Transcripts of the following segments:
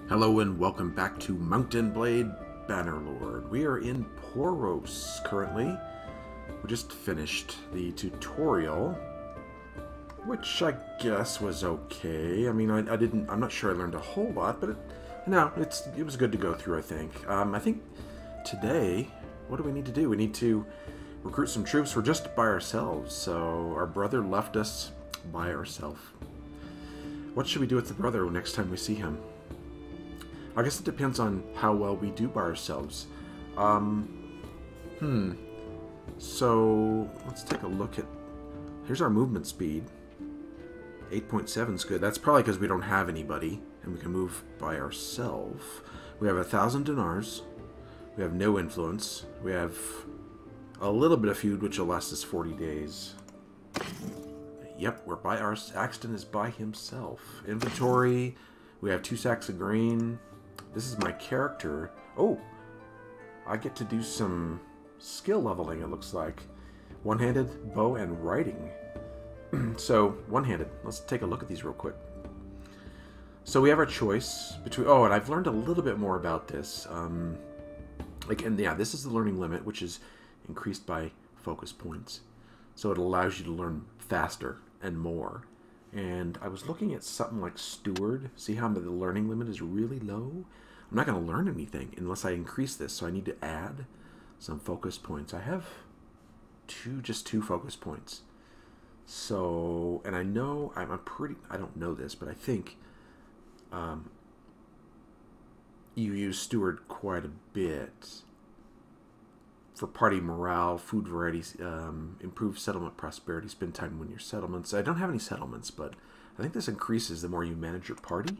Hello and welcome back to Mountain Blade Bannerlord. We are in Poros currently. We just finished the tutorial, which I guess was okay. I mean, I'm not sure I learned a whole lot, but it was good to go through, I think. I think today, what do we need to do? We need to recruit some troops. We're just by ourselves, so our brother left us by ourselves. What should we do with the brother next time we see him? I guess it depends on how well we do by ourselves. So, let's take a look at... Here's our movement speed. 8.7 is good. That's probably because we don't have anybody, and we can move by ourselves. We have 1,000 dinars. We have no influence. We have a little bit of feud, which will last us 40 days. Yep, we're by our... Axton is by himself. Inventory. We have 2 sacks of grain. This is my character. Oh, I get to do some skill leveling, it looks like. One-handed, bow, and riding. So, one-handed. Let's take a look at these real quick. So we have our choice between... Oh, and I've learned a little bit more about this. This is the learning limit, which is increased by focus points. So it allows you to learn faster and more. And I was looking at something like Steward. See how the learning limit is really low? I'm not going to learn anything unless I increase this. So I need to add some focus points. I have just two focus points. So, and I know, I don't know this, but I think you use Steward quite a bit for party morale, food varieties, improve settlement prosperity, spend time in your settlements. I don't have any settlements, but I think this increases the more you manage your party.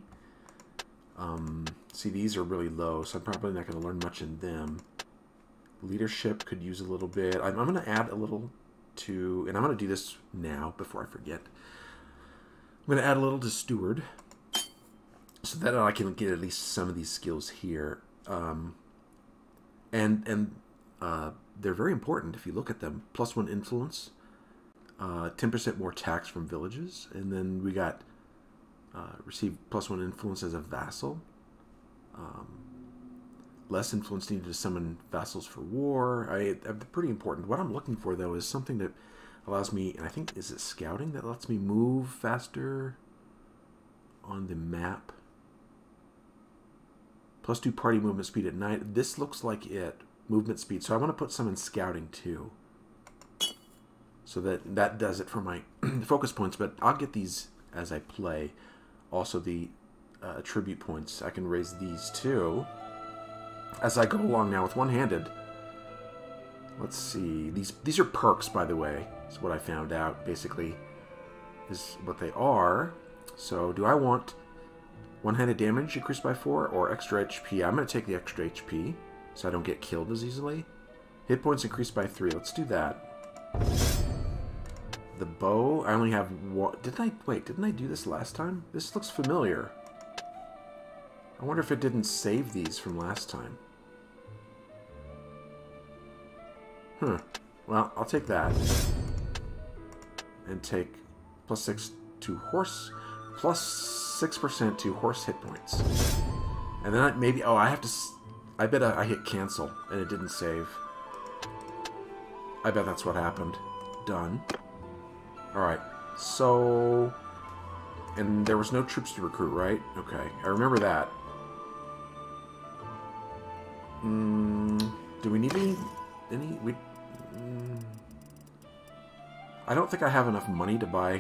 See, these are really low, so I'm probably not going to learn much in them. Leadership could use a little bit. I'm going to add a little to, and I'm going to do this now before I forget. I'm going to add a little to Steward, so that I can get at least some of these skills here. They're very important if you look at them. +1 influence, 10% more tax from villages, and then we got receive +1 influence as a vassal. Less influence needed to summon vassals for war. They're pretty important. What I'm looking for, though, is something that allows me, and I think, is it scouting that lets me move faster on the map? +2 party movement speed at night. This looks like it. Movement speed. So I want to put some in scouting, too. So that does it for my focus points, but I'll get these as I play. Also, the attribute points. I can raise these, too, as I go along now with one-handed. Let's see. These are perks, by the way. That's what I found out, basically, is what they are. So, do I want one-handed damage increased by 4 or extra HP? I'm going to take the extra HP so I don't get killed as easily. Hit points increased by 3. Let's do that. The bow, I only have one. Didn't I do this last time? This looks familiar. I wonder if it didn't save these from last time. Well, I'll take that. And take +6 to horse, +6% to horse hit points. And then maybe, oh, I have to, I bet I hit cancel and it didn't save. I bet that's what happened. Done. Alright, so, and there was no troops to recruit, right? Okay, I remember that. Do we need any I don't think I have enough money to buy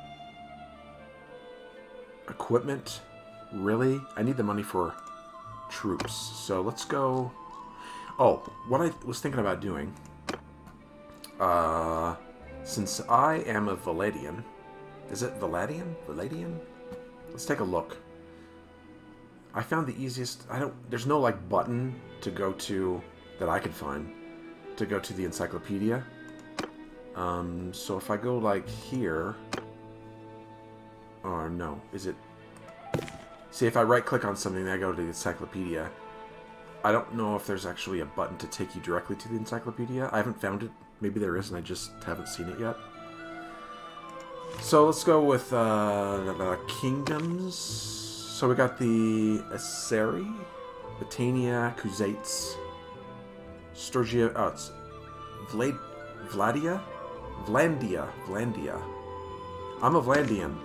equipment, really. I need the money for troops, so let's go. Oh, what I was thinking about doing, since I am a Valadian, is it Valadian? Valadian? Let's take a look. I found the easiest, there's no like button to go to, that I could find, to go to the encyclopedia. So if I go like here, or no, is it, see if I right click on something and I go to the encyclopedia, I don't know if there's actually a button to take you directly to the encyclopedia. I haven't found it. Maybe there is and I just haven't seen it yet. So let's go with the kingdoms. So we got the Aseri, Batania, Kuzates, Sturgia. Oh, it's Vlandia. I'm a Vlandian.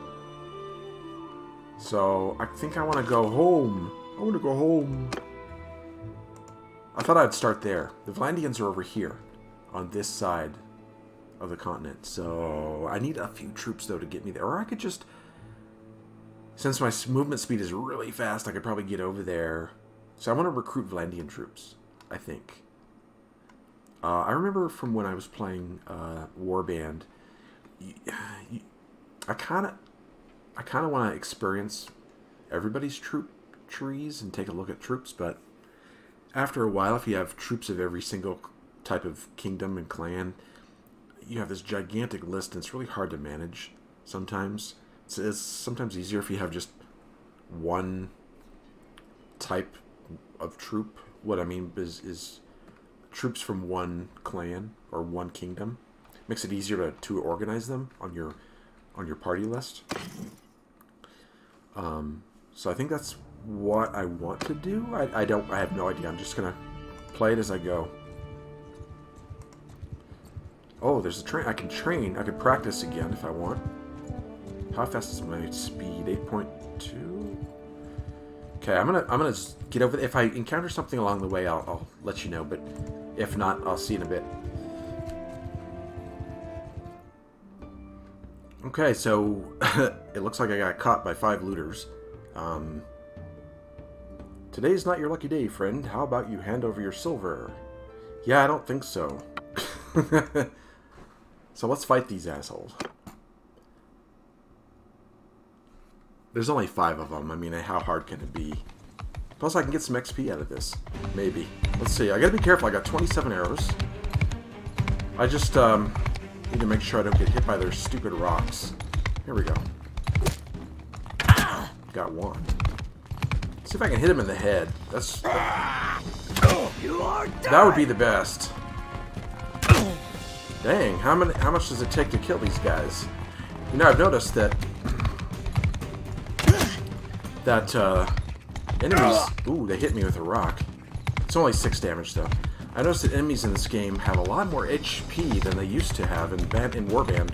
So I think I want to go home. I want to go home. I thought I'd start there. The Vlandians are over here, on this side of the continent. So I need a few troops though to get me there, or I could just. Since my movement speed is really fast, I could probably get over there. So I want to recruit Vlandian troops, I think. I remember from when I was playing Warband, I kind of want to experience everybody's troop trees and take a look at troops, but after a while, if you have troops of every single type of kingdom and clan, you have this gigantic list, and it's really hard to manage sometimes. It's sometimes easier if you have just one type of troop. What I mean is troops from one clan or one kingdom. Makes it easier to organize them on your party list. So I think that's what I want to do. I have no idea. I'm just gonna play it as I go. Oh, there's a train. I can train. I could practice again if I want. How fast is my speed? 8.2. Okay, I'm gonna get over. If I encounter something along the way, I'll let you know. But if not, I'll see you in a bit. Okay, so it looks like I got caught by 5 looters. Today's not your lucky day, friend. How about you hand over your silver? Yeah, I don't think so. So let's fight these assholes. There's only 5 of them. I mean, how hard can it be? Plus, I can get some XP out of this. Maybe. Let's see. I gotta be careful. I got 27 arrows. I just need to make sure I don't get hit by their stupid rocks. Here we go. Got one. See if I can hit him in the head. That would be the best. Dang, how much does it take to kill these guys? You know, I've noticed that enemies... Ooh, they hit me with a rock. It's only 6 damage, though. I noticed that enemies in this game have a lot more HP than they used to have in Warband.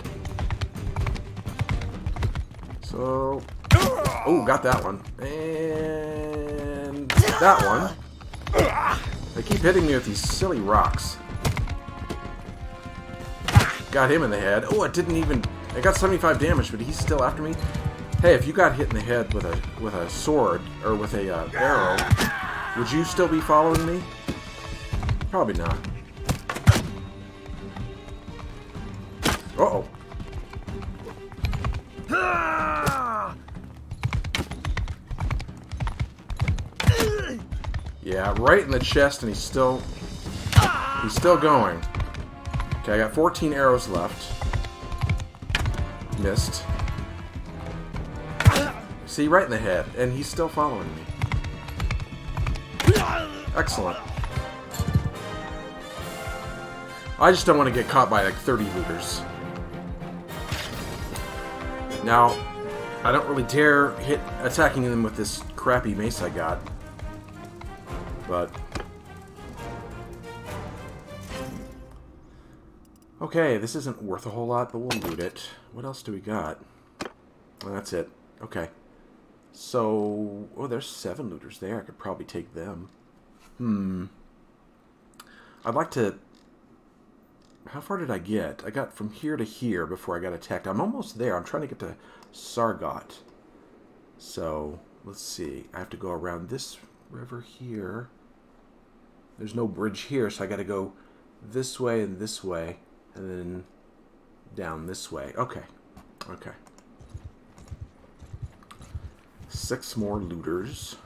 So... Oh, got that one. And... that one. They keep hitting me with these silly rocks. Got him in the head. Oh, it didn't even... I got 75 damage, but he's still after me. Hey, if you got hit in the head with a sword, or with a arrow, would you still be following me? Probably not. Uh-oh. Yeah, right in the chest, and he's still going. Okay, I got 14 arrows left. Missed. See, right in the head, and he's still following me. Excellent. I just don't want to get caught by like 30 looters. Now, I don't really dare attacking them with this crappy mace I got. But... okay, this isn't worth a whole lot, but we'll loot it. What else do we got? Well, that's it. Okay. So... oh, there's 7 looters there. I could probably take them. I'd like to... how far did I get? I got from here to here before I got attacked. I'm almost there. I'm trying to get to Sargot. So, let's see. I have to go around this river here. There's no bridge here, so I got to go this way, and then down this way. Okay. Okay. 6 more looters.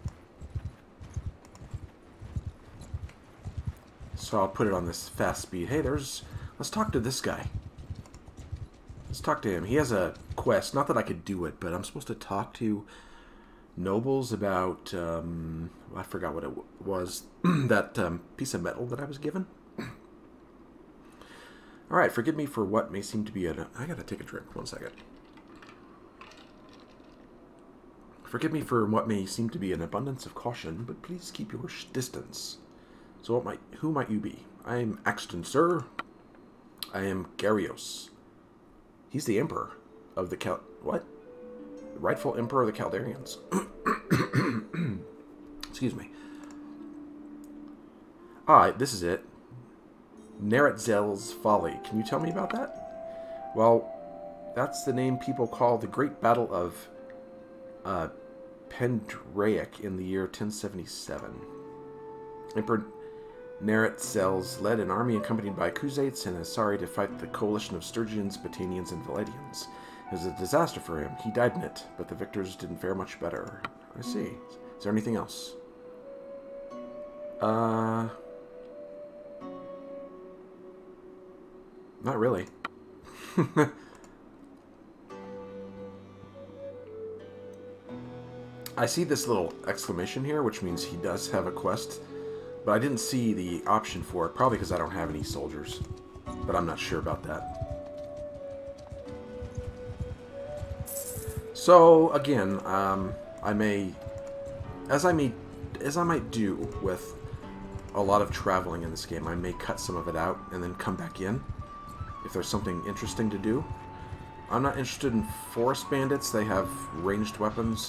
So I'll put it on this fast speed. Hey, let's talk to this guy. Let's talk to him. He has a quest. Not that I could do it, but I'm supposed to talk to nobles about, I forgot what it was. That piece of metal that I was given. Alright, forgive me for what may seem to be I gotta take a drink. 1 second. Forgive me for what may seem to be an abundance of caution, but please keep your distance. So who might you be? I am Axton, sir. I am Garios. He's the emperor of the what? The rightful emperor of the Caldarians. Excuse me. Alright, this is it. Neretzel's Folly. Can you tell me about that? Well, that's the name people call the Great Battle of Pendraic in the year 1077. Emperor Neretzels led an army accompanied by Khuzaits and Asari to fight the coalition of Sturgians, Batanians, and Valedians. It was a disaster for him. He died in it, but the victors didn't fare much better. I see. Is there anything else? Not really. I see this little exclamation here, which means he does have a quest, but I didn't see the option for it, probably because I don't have any soldiers, but I'm not sure about that. So again, as I might do with a lot of traveling in this game, I may cut some of it out and then come back in if there's something interesting to do. I'm not interested in forest bandits. They have ranged weapons.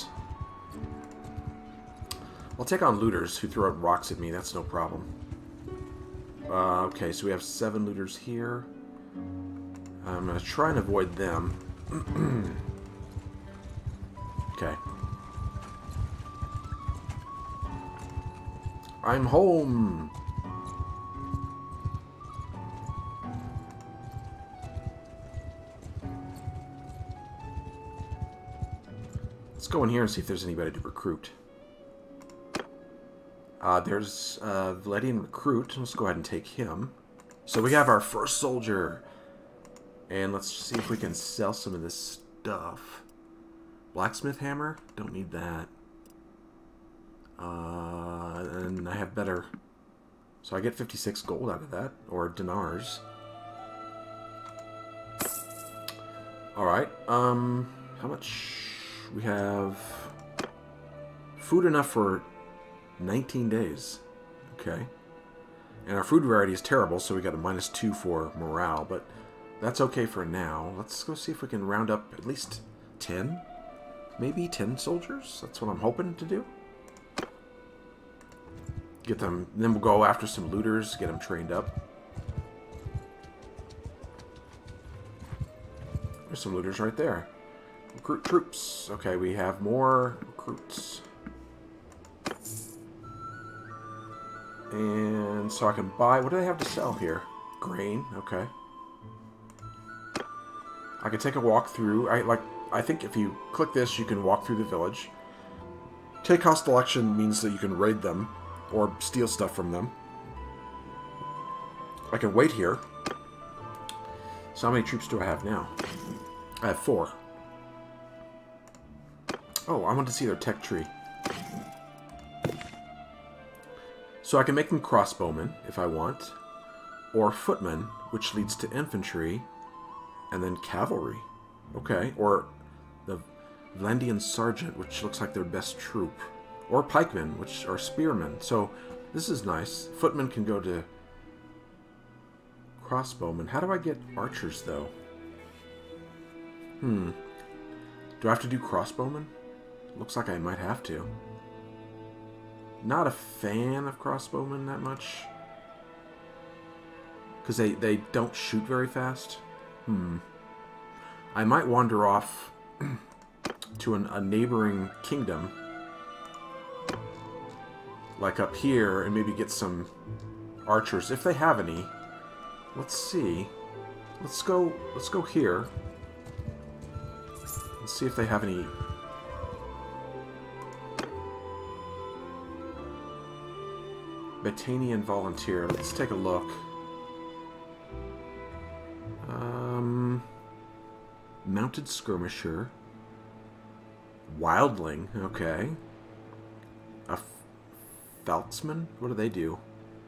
I'll take on looters who throw out rocks at me. That's no problem. Okay, so we have 7 looters here. I'm going to try and avoid them. Okay. I'm home! Let's go in here and see if there's anybody to recruit. There's Valedian recruit. Let's go ahead and take him. So we have our first soldier. And let's see if we can sell some of this stuff. Blacksmith hammer? Don't need that. And I have better. So I get 56 gold out of that. Or dinars. Alright. How much? We have food enough for 19 days. Okay. And our food rarity is terrible, so we got a -2 for morale, but that's okay for now. Let's go see if we can round up at least 10. Maybe 10 soldiers? That's what I'm hoping to do. Get them, then we'll go after some looters, get them trained up. There's some looters right there. Recruit troops. Okay, we have more recruits. And so I can buy... What do they have to sell here? Grain. Okay. I can take a walk through. I think if you click this, you can walk through the village. Take hostile action means that you can raid them or steal stuff from them. I can wait here. So how many troops do I have now? I have 4. Oh, I want to see their tech tree. So I can make them crossbowmen, if I want. Or footmen, which leads to infantry. And then cavalry. Okay. Or the Vlandian sergeant, which looks like their best troop. Or pikemen, which are spearmen. So this is nice. Footmen can go to crossbowmen. How do I get archers, though? Do I have to do crossbowmen? Looks like I might have to. Not a fan of crossbowmen that much. Because they don't shoot very fast. I might wander off to a neighboring kingdom. Like up here, and maybe get some archers, if they have any. Let's see. Let's go here. Let's see if they have any... Batanian volunteer. Let's take a look. Mounted skirmisher. Wildling. Okay. A Faltzman? What do they do?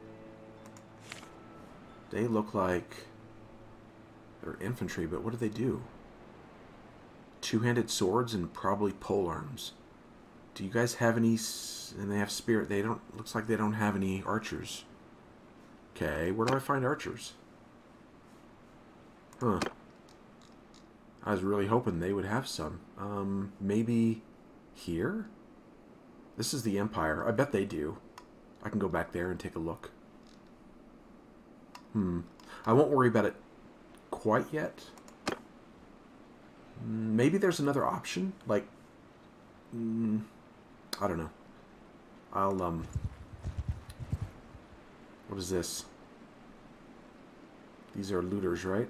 They look like they're infantry, but what do they do? Two-handed swords and probably polearms. Do you guys have any... And they have spirit. They don't... Looks like they don't have any archers. Okay, where do I find archers? Huh. I was really hoping they would have some. Maybe here? This is the Empire. I bet they do. I can go back there and take a look. I won't worry about it quite yet. Maybe there's another option. Like, I don't know. I'll, what is this? These are looters, right?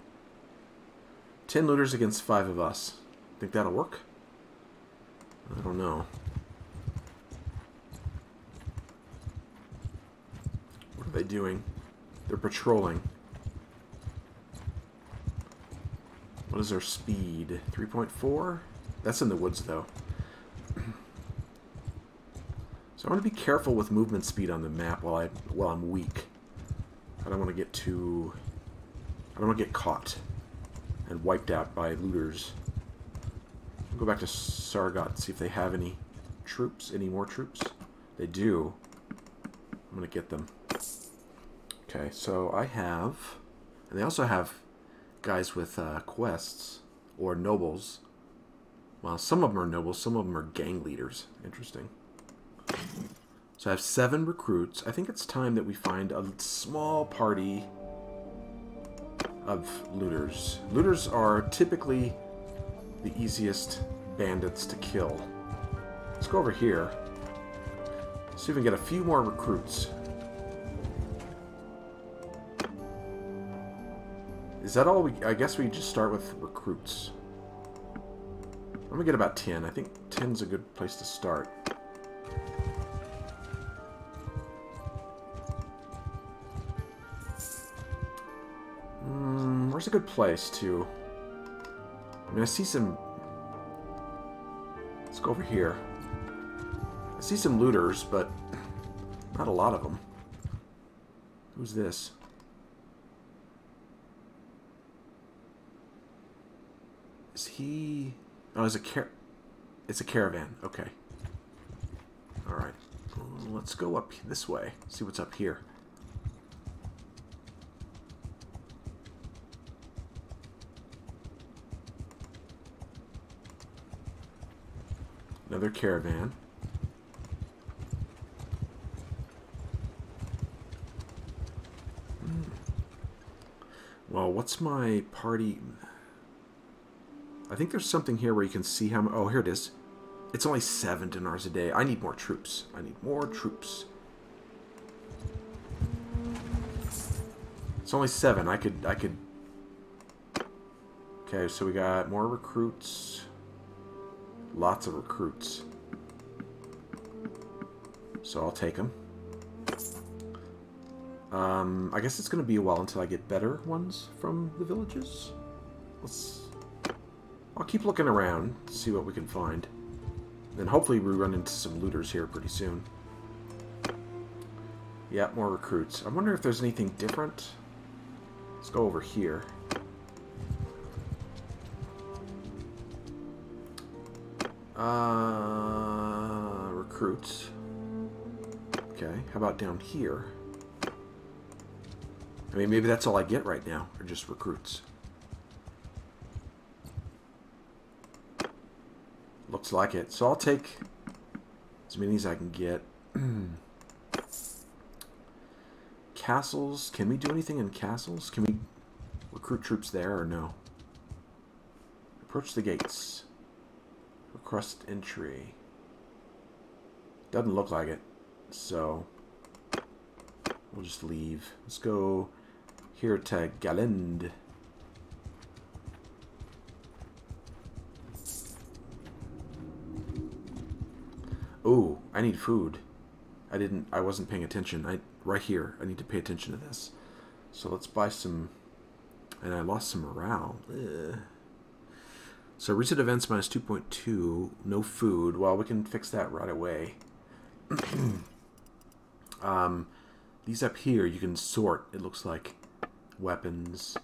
10 looters against 5 of us. Think that'll work? I don't know. What are they doing? They're patrolling. What is their speed? 3.4? That's in the woods, though. So I want to be careful with movement speed on the map while I'm weak. I don't want to get too... I don't want to get caught and wiped out by looters. I'll go back to Sargot and see if they have any troops, any more troops. They do. I'm going to get them. Okay, so I have... And they also have guys with quests or nobles. Well, some of them are nobles, some of them are gang leaders. Interesting. So I have 7 recruits. I think it's time that we find a small party of looters. Looters are typically the easiest bandits to kill. Let's go over here. See if we can get a few more recruits. Is that all we... I guess we just start with recruits. I'm gonna get about 10. I think 10's a good place to start. Where's a good place to... I mean, I see some... Let's go over here. I see some looters, but not a lot of them. Who's this? Is he... Oh, it's a caravan. Okay. Alright. Let's go up this way. See what's up here. Another caravan. Well, what's my party... I think there's something here where you can see how... Oh, here it is. It's only 7 dinars a day. I need more troops. I need more troops. It's only 7. I could... Okay, so we got more recruits. Lots of recruits. So I'll take them. I guess it's going to be a while until I get better ones from the villages. I'll keep looking around, see what we can find. Then hopefully we run into some looters here pretty soon. Yeah, more recruits. I wonder if there's anything different. Let's go over here. Recruits. Okay, how about down here? I mean, maybe that's all I get right now, or just recruits. Looks like it. So I'll take as many as I can get. Castles. Can we do anything in castles? Can we recruit troops there or no? Approach the gates. Request entry. Doesn't look like it. So we'll just leave. Let's go here to Galend. Oh, I need food. I wasn't paying attention. Right here, I need to pay attention to this. So let's buy some, and I lost some morale. Ugh. So recent events minus 2.2, no food. Well, we can fix that right away. These up here, you can sort, it looks like. Weapons,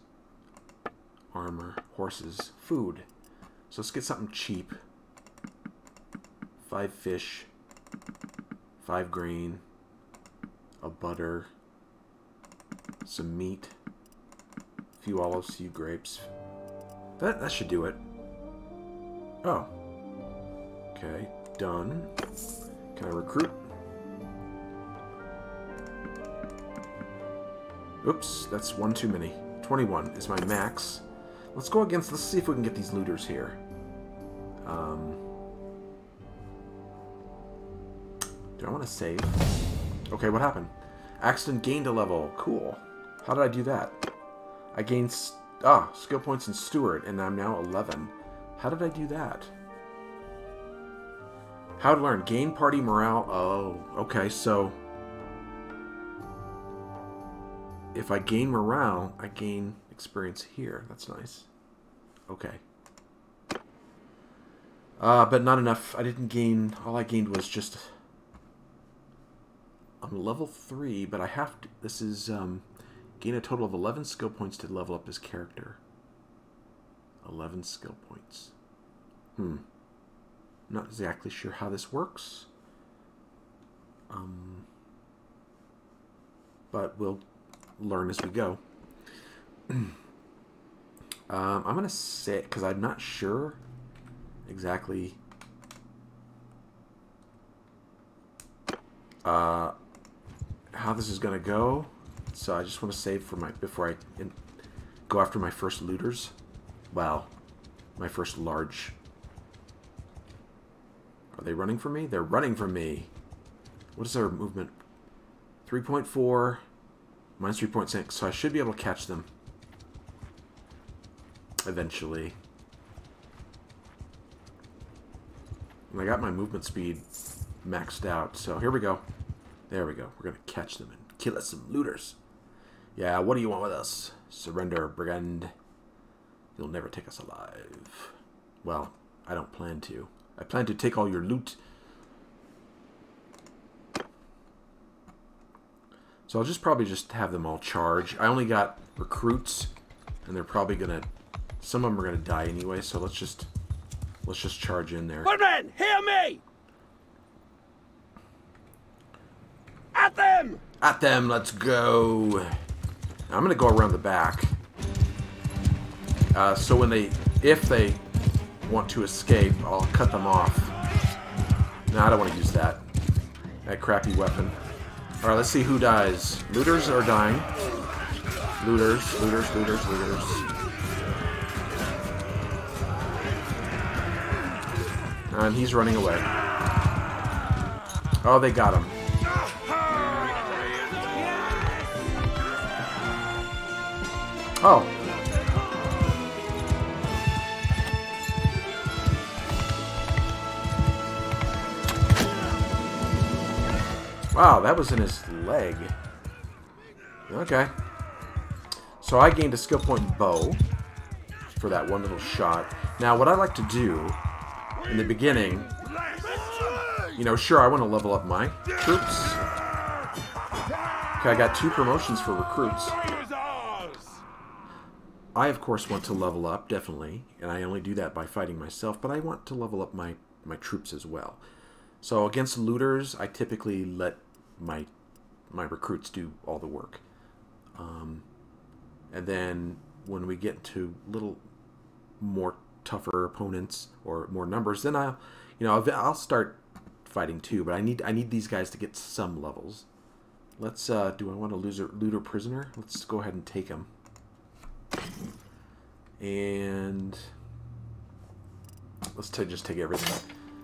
armor, horses, food. So let's get something cheap. 5 fish, 5 grain, a butter, some meat, a few olives, a few grapes. That should do it. Oh. Okay, done. Can I recruit? Oops, that's one too many. 21 is my max. Let's go against, let's see if we can get these looters here. Do I want to save? Okay, what happened? Accident gained a level. Cool. How did I do that? I gained, skill points in Steward, and I'm now 11. How did I do that? How to learn. Gain party morale. Oh, okay, so if I gain morale, I gain experience here. That's nice. Okay. But not enough. I didn't gain... All I gained was just... I'm level 3, but I have to... This is... gain a total of 11 skill points to level up his character. 11 skill points. Not exactly sure how this works. But we'll learn as we go. I'm going to say... Because I'm not sure exactly... how this is going to go. So I just want to save for my... Before I go after my first looters. Wow. My first large... Are they running for me? They're running for me. What is our movement? 3.4 minus 3.6. So I should be able to catch them. Eventually. And I got my movement speed maxed out. So here we go. There we go. We're going to catch them and kill us some looters. Yeah, what do you want with us? Surrender, brigand. You'll never take us alive. Well, I don't plan to. I plan to take all your loot. So I'll probably just have them all charge. I only got recruits, and they're probably gonna... Some of them are gonna die anyway, so let's just charge in there. Warband, hear me! At them! At them, let's go. I'm gonna go around the back. So when if they want to escape, I'll cut them off. No, I don't want to use that. That crappy weapon. Alright, let's see who dies. Looters are dying. Looters, looters, looters, looters. And he's running away. Oh, they got him. Oh. Wow, that was in his leg. Okay. So I gained a skill point in bow for that one little shot. Now, what I like to do in the beginning, you know, sure, I want to level up my troops. Okay, I got 2 promotions for recruits. I, of course, want to level up, definitely, and I only do that by fighting myself, but I want to level up my troops as well. So against looters, I typically let my recruits do all the work. And then when we get to little more tougher opponents or more numbers, then I'll start fighting too. But I need these guys to get some levels. Let's do I want a looter prisoner? Let's go ahead and take him. And let's just take everything.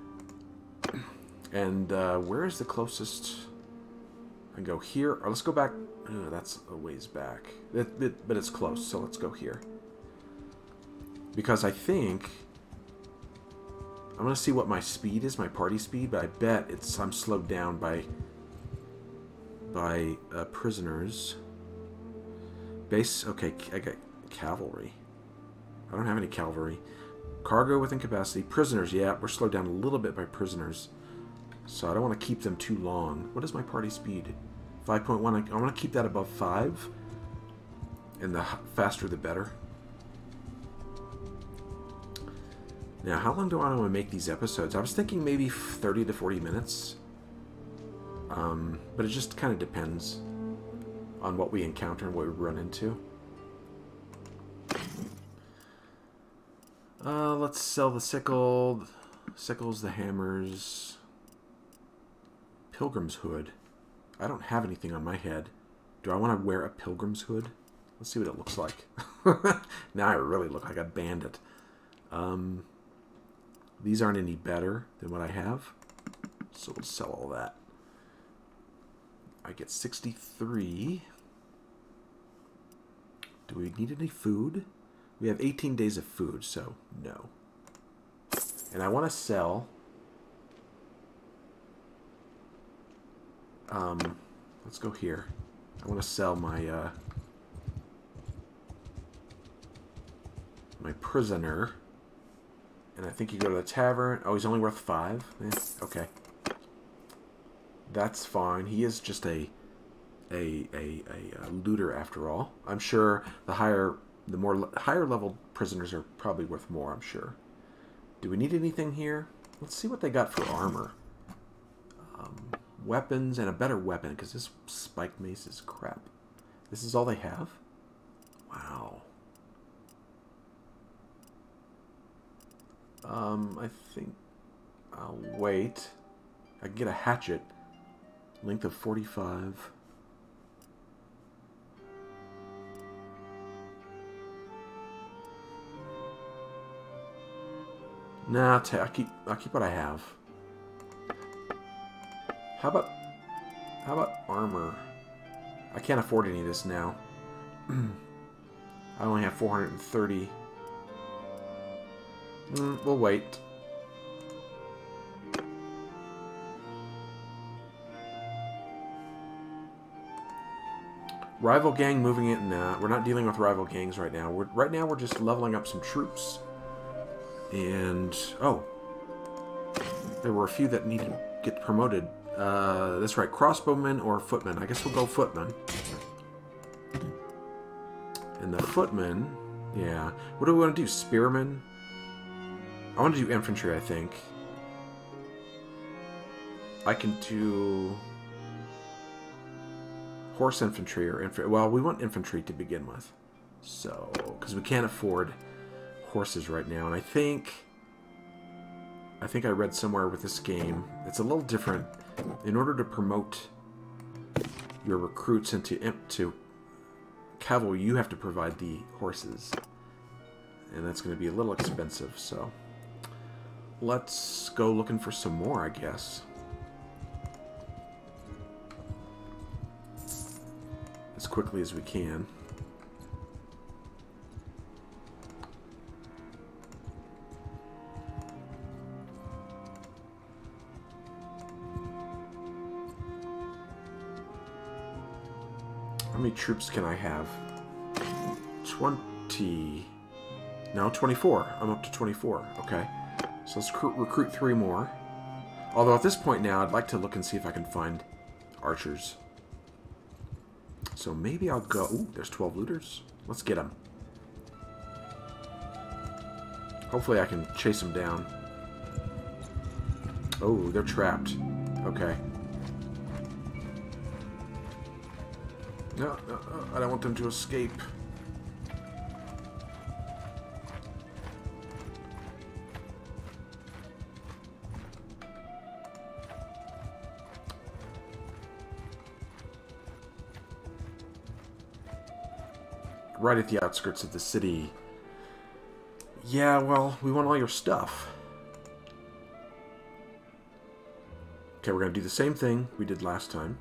And where is the closest? I go here. Or let's go back. Oh, that's a ways back. But it's close, so let's go here. Because I think I'm going to see what my speed is, my party speed, but I bet I'm slowed down by prisoners. Base, okay, I got cavalry. I don't have any cavalry. Cargo within capacity. Prisoners, yeah, we're slowed down a little bit by prisoners. So I don't want to keep them too long. What is my party speed? 5.1. I want to keep that above 5. And the faster the better. Now, how long do I want to make these episodes? I was thinking maybe 30 to 40 minutes. But it just kind of depends on what we encounter and what we run into. Let's sell the sickles, the hammers. Pilgrim's hood. I don't have anything on my head. Do I want to wear a pilgrim's hood? Let's see what it looks like. Now I really look like a bandit. These aren't any better than what I have. So we'll sell all that. I get 63. Do we need any food? We have 18 days of food, so no. And I want to sell... let's go here. I want to sell my my prisoner. And I think you go to the tavern. Oh, he's only worth 5? Okay. That's fine. He is just a looter after all. I'm sure the higher level prisoners are probably worth more, I'm sure. Do we need anything here? Let's see what they got for armor. Weapons and a better weapon, because this spike mace is crap. This is all they have? Wow. I think I'll wait. I can get a hatchet. Length of 45. Nah, I'll keep what I have. How about armor? I can't afford any of this now. I only have 430. We'll wait. Rival gang moving in. Nah, we're not dealing with rival gangs right now. Right now we're just leveling up some troops. And oh, there were a few that need to get promoted. That's right, crossbowmen or footmen. I guess we'll go footmen. And the footmen, yeah. What do we want to do? Spearmen? I want to do infantry, I think. I can do horse infantry or infantry. Well, we want infantry to begin with. So, because we can't afford horses right now. And I think I read somewhere with this game, it's a little different. In order to promote your recruits into cavalry, you have to provide the horses. And that's going to be a little expensive, so let's go looking for some more, I guess. As quickly as we can. How many troops can I have? 20. No, 24. I'm up to 24. Okay. So let's recruit 3 more. Although at this point now, I'd like to look and see if I can find archers. So maybe I'll go... Ooh, there's 12 looters. Let's get them. Hopefully I can chase them down. Oh, they're trapped. Okay. No, I don't want them to escape. Right at the outskirts of the city. Yeah, well, we want all your stuff. Okay, we're going to do the same thing we did last time.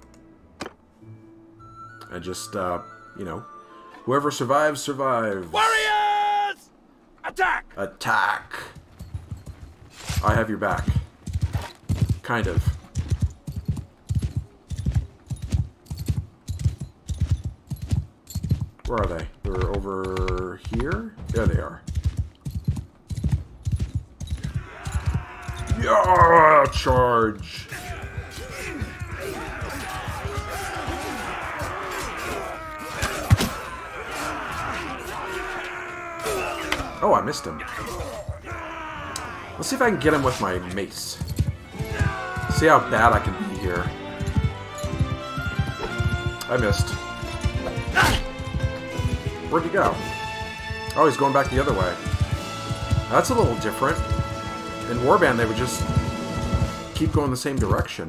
And just, you know, whoever survives, survives. Warriors! Attack! Attack! I have your back. Kind of. Where are they? They're over here? There they are. Yeah! Charge! Oh, I missed him. Let's see if I can get him with my mace. See how bad I can be here. I missed. Where'd he go? Oh, he's going back the other way. That's a little different. In Warband, they would just keep going the same direction.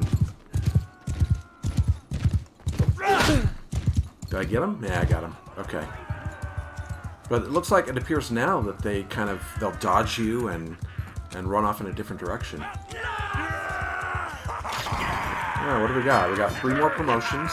Did I get him? Yeah, I got him. Okay. But it looks like it appears now that they kind of, they'll dodge you and run off in a different direction. Alright, what do we got? We got 3 more promotions.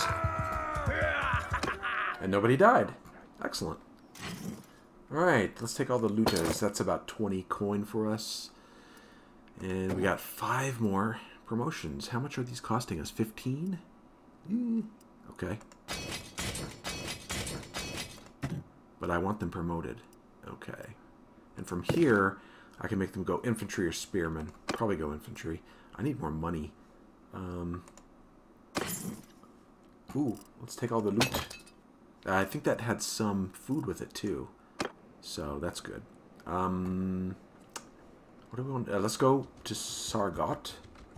And nobody died. Excellent. Alright, let's take all the looters. That's about 20 coin for us. And we got 5 more promotions. How much are these costing us? 15? Okay. But I want them promoted. Okay. And from here, I can make them go infantry or spearmen. Probably go infantry. I need more money. Ooh, let's take all the loot. I think that had some food with it too. So that's good. What do we want? Let's go to Sargot.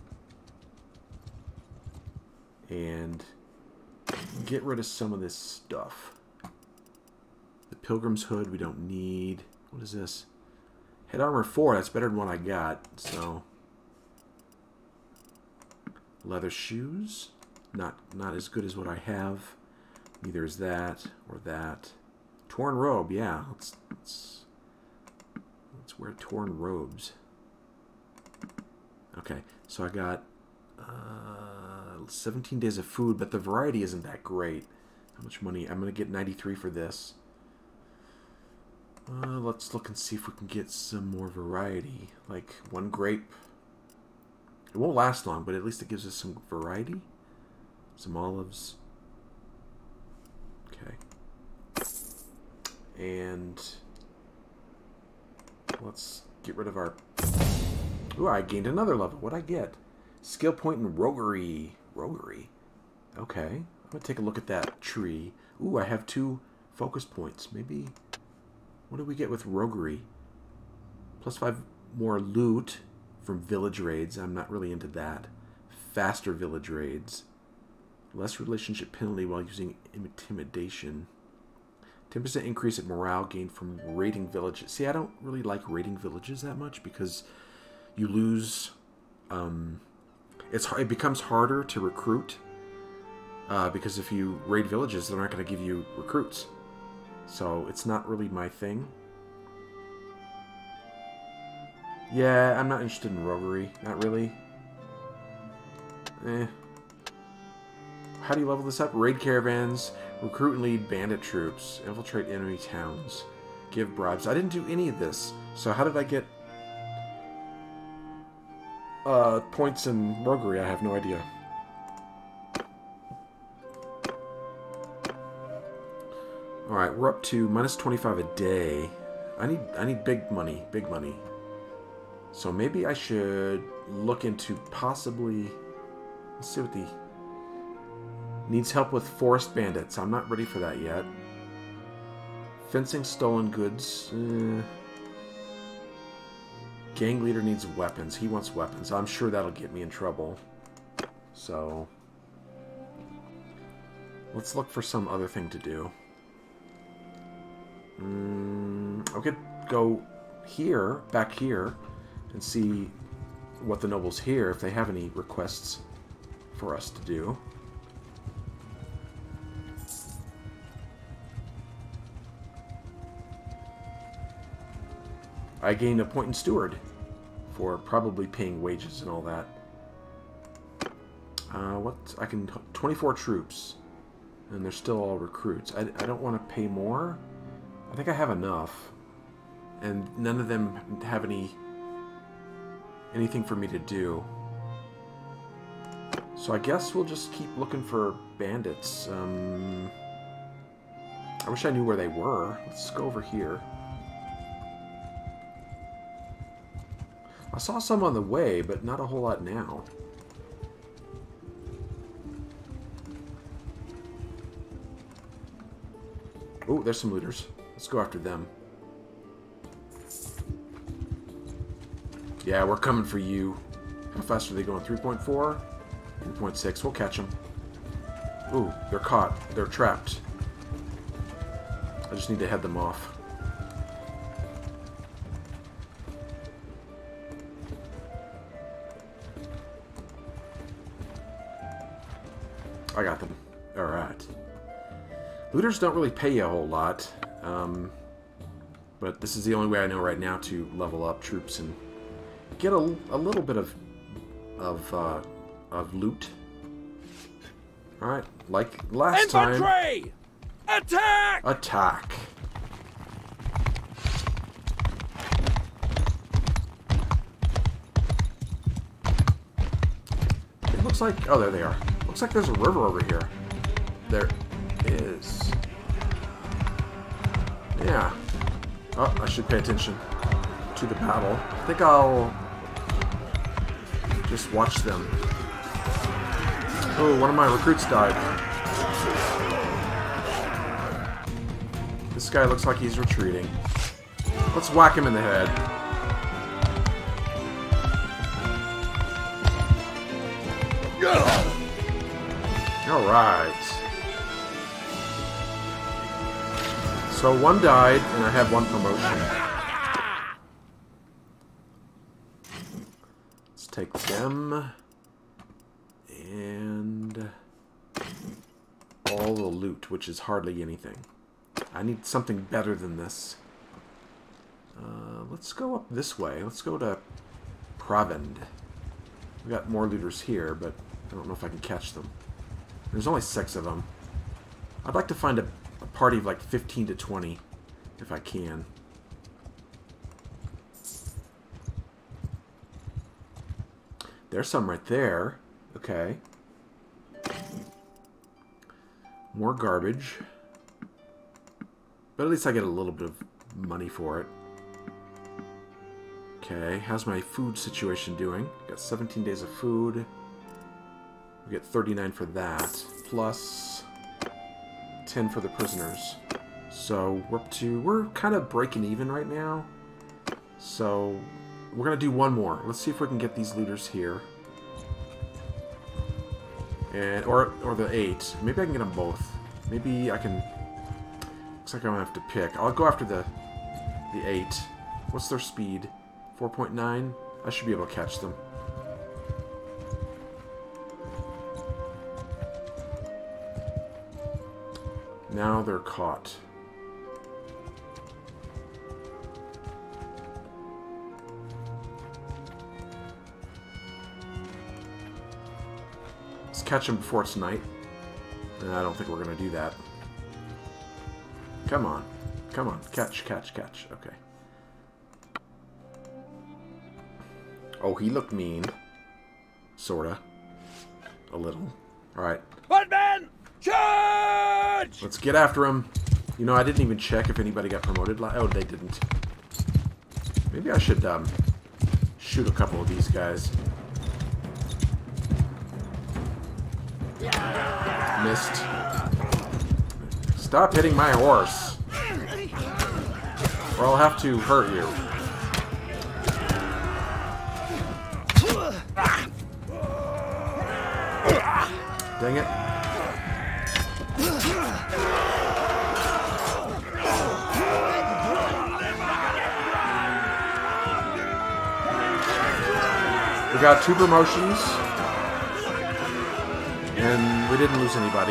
And get rid of some of this stuff. The Pilgrim's Hood we don't need. What is this? Head armor 4, that's better than what I got, so. Leather shoes. Not as good as what I have. Neither is that or that. Torn robe, yeah. Let's wear torn robes. Okay, so I got 17 days of food, but the variety isn't that great. How much money? I'm going to get 93 for this. Let's look and see if we can get some more variety. Like 1 grape. It won't last long, but at least it gives us some variety. Some olives. Okay. And let's get rid of our... Ooh, I gained another level. What'd I get? Skill point in roguery. Roguery. Okay. I'm going to take a look at that tree. Ooh, I have 2 focus points. Maybe... What do we get with roguery? Plus 5 more loot from village raids. I'm not really into that. Faster village raids. Less relationship penalty while using intimidation. 10% increase in morale gained from raiding villages. See, I don't really like raiding villages that much because you lose... it becomes harder to recruit. Because if you raid villages, they're not going to give you recruits. So, it's not really my thing. Yeah, I'm not interested in roguery. Not really. How do you level this up? Raid caravans, recruit and lead bandit troops, infiltrate enemy towns, give bribes. I didn't do any of this. So how did I get points in roguery? I have no idea. Alright, we're up to minus 25 a day. I need big money. Big money. So maybe I should look into possibly... Let's see what the... Needs help with forest bandits. I'm not ready for that yet. Fencing stolen goods. Gang leader needs weapons. He wants weapons. I'm sure that'll get me in trouble. So... Let's look for some other thing to do. I could go here, back here, and see what the nobles here, if they have any requests for us to do. I gained a point in steward for probably paying wages and all that. I can 24 troops, and they're still all recruits. I don't want to pay more. I think I have enough, and none of them have anything for me to do. So I guess we'll just keep looking for bandits. I wish I knew where they were. Let's go over here. I saw some on the way, but not a whole lot now. Oh, there's some looters. Let's go after them. Yeah, we're coming for you. How fast are they going? 3.4? 3.6. We'll catch them. Ooh, they're caught. They're trapped. I just need to head them off. I got them. Alright. Looters don't really pay you a whole lot. But this is the only way I know right now to level up troops and get a little bit of loot. Alright, like last time. Infantry! Attack! Attack! It looks like... Oh, there they are. Looks like there's a river over here. There is. Yeah. Oh, I should pay attention to the battle. I think I'll just watch them. Oh, one of my recruits died. This guy looks like he's retreating. Let's whack him in the head. Alright. So one died, and I have one promotion. Let's take them. And all the loot, which is hardly anything. I need something better than this. Let's go up this way. Let's go to Warband. We got more looters here, but I don't know if I can catch them. There's only 6 of them. I'd like to find a party of like 15 to 20, if I can. There's some right there. Okay. More garbage. But at least I get a little bit of money for it. Okay, how's my food situation doing? Got 17 days of food. We get 39 for that. Plus 10 for the prisoners. So we're kind of breaking even right now. So we're gonna do one more. Let's see if we can get these looters here. And or the 8. Maybe I can get them both. Maybe I can. Looks like I'm gonna have to pick. I'll go after the 8. What's their speed? 4.9. I should be able to catch them. Now they're caught. Let's catch them before it's night. I don't think we're going to do that. Come on. Come on. Catch, catch, catch. Okay. Oh, he looked mean. Sorta. A little. Alright. One man! Charge! Let's get after him. You know, I didn't even check if anybody got promoted. Oh, they didn't. Maybe I should shoot a couple of these guys. Missed. Stop hitting my horse, or I'll have to hurt you. Dang it. We got 2 promotions, and we didn't lose anybody.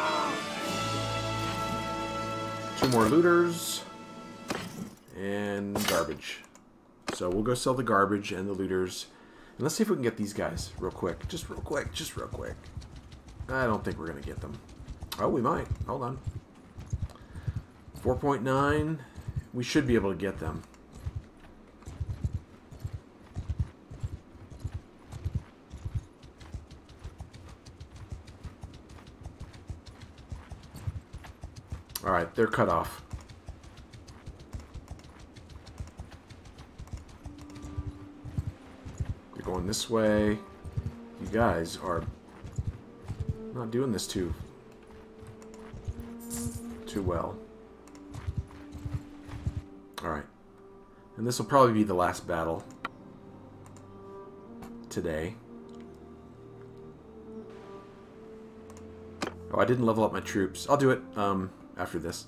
2 more looters, and garbage. So we'll go sell the garbage and the looters. And let's see if we can get these guys real quick. Just real quick, just real quick. I don't think we're going to get them. Oh, we might. Hold on. 4.9. We should be able to get them. Alright, they're cut off. They're going this way. You guys are not doing this too well. Alright. And this will probably be the last battle. today. Oh, I didn't level up my troops. I'll do it after this.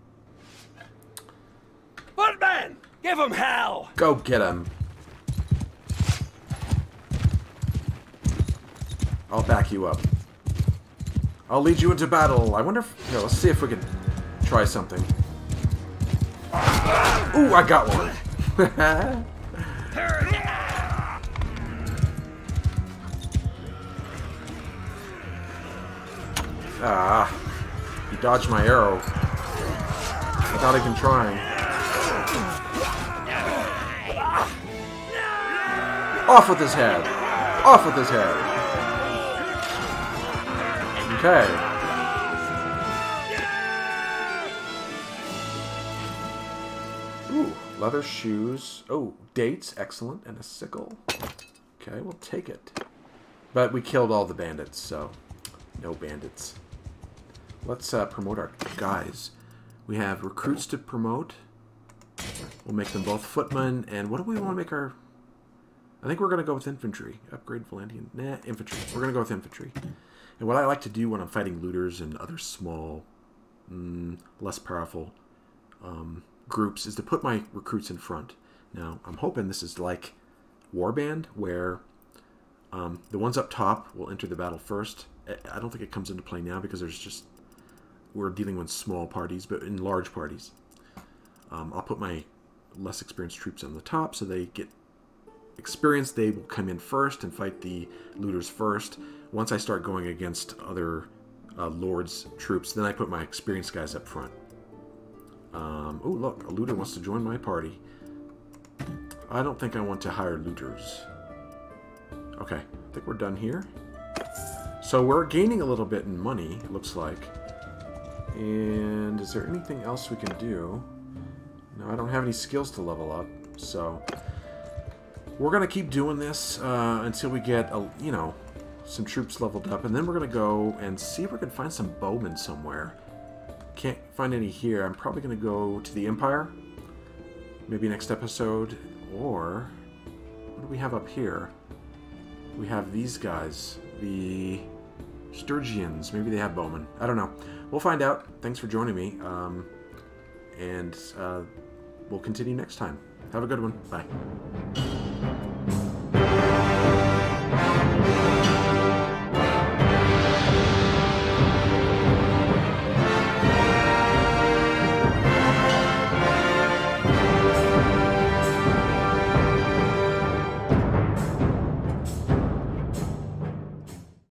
Footman! Give him hell! Go get him. I'll back you up. I'll lead you into battle. I wonder if... Here, let's see if we can try something. Ooh, I got one. Ah, he dodged my arrow without even trying. Off with his head! Off with his head! Okay. Ooh, leather shoes. Oh, dates. Excellent. And a sickle. Okay, we'll take it. But we killed all the bandits, so no bandits. Let's promote our guys. We have recruits to promote. We'll make them both footmen. And what do we want to make our... I think we're going to go with infantry. Upgrade Valandian. Nah, infantry. We're going to go with infantry. And what I like to do when I'm fighting looters and other small, less powerful groups is to put my recruits in front. Now, I'm hoping this is like Warband, where the ones up top will enter the battle first. I don't think it comes into play now because there's just... We're dealing with small parties, but in large parties. I'll put my less experienced troops on the top so they get experience. They will come in first and fight the looters first. Once I start going against other lords' troops, then I put my experienced guys up front. Oh, look, a looter wants to join my party. I don't think I want to hire looters. Okay, I think we're done here. So we're gaining a little bit in money, it looks like. And is there anything else we can do? No, I don't have any skills to level up, so we're going to keep doing this until we get, you know, some troops leveled up, and then we're going to go and see if we can find some bowmen somewhere. Can't find any here. I'm probably going to go to the Empire, maybe next episode, or what do we have up here? We have these guys, the Sturgians. Maybe they have bowmen. I don't know. We'll find out. Thanks for joining me, and we'll continue next time. Have a good one. Bye.